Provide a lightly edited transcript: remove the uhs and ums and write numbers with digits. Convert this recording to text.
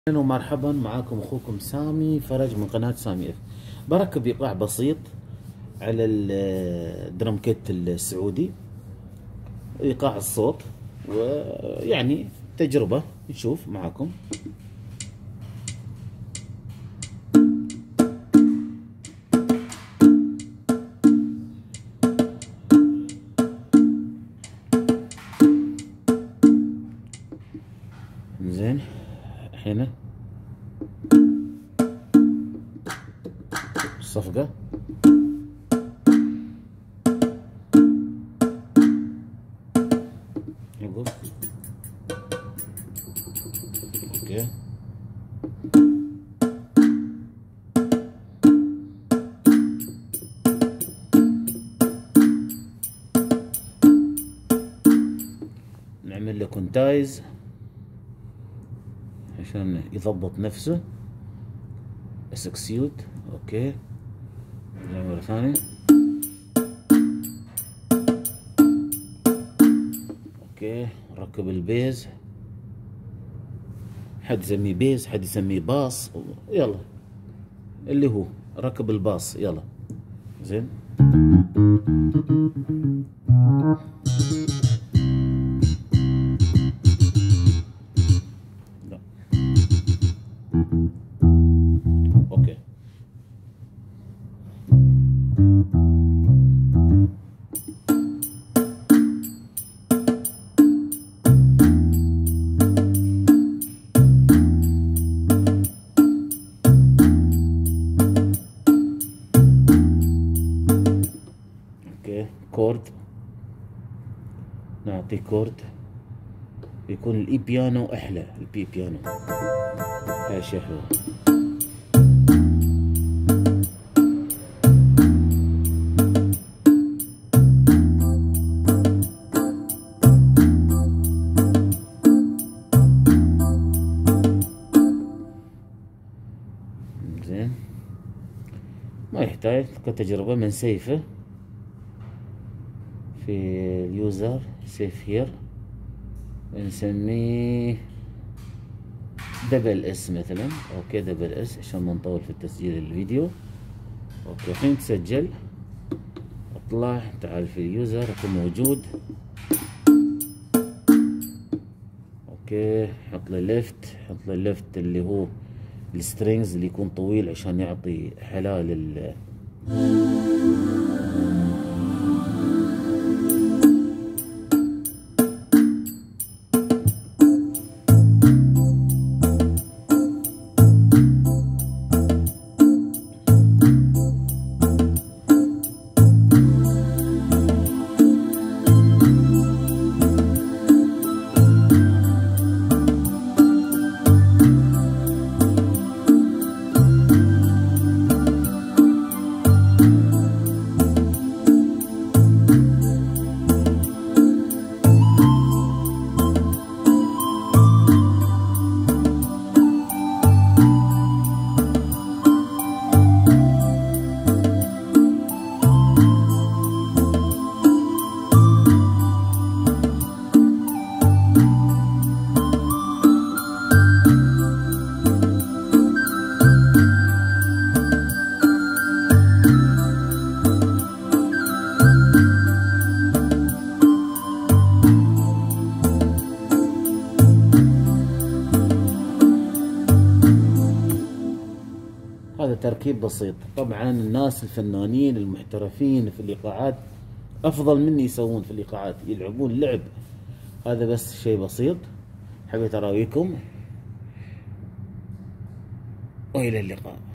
اهلا ومرحبا، معاكم اخوكم سامي فرج من قناة سامي اف. بركب ايقاع بسيط على الدرم كيت السعودي، ايقاع الصوت، ويعني تجربة نشوف معاكم. زين، هنا الصفقة نقول اوكي. نعمل له كونتايز عشان يضبط نفسه. اسكسيوت اوكي. نعمل مرة ثانية اوكي. نركب البيز، حد يسميه بيز، حد يسميه باص، يلا اللي هو ركب الباص. يلا زين. لا. اوكي. كورد، نعطي كورد يكون الاي بيانو احلى. البي بيانو هاي شيء حلو. زين، ما يحتاج كتجربة من سيفه في اليوزر سيف هير، نسميه دبل اس مثلا. اوكي دبل اس عشان ما نطول في تسجيل الفيديو. اوكي الحين تسجل، اطلع تعال في اليوزر اكون موجود. اوكي حط لي ليفت، حط لي ليفت اللي هو السترينجز اللي يكون طويل عشان يعطي حلال هذا تركيب بسيط. طبعا الناس الفنانين المحترفين في الايقاعات افضل مني يسوون في الايقاعات، يلعبون لعب. هذا بس شيء بسيط حبيت اراويكم، والى اللقاء.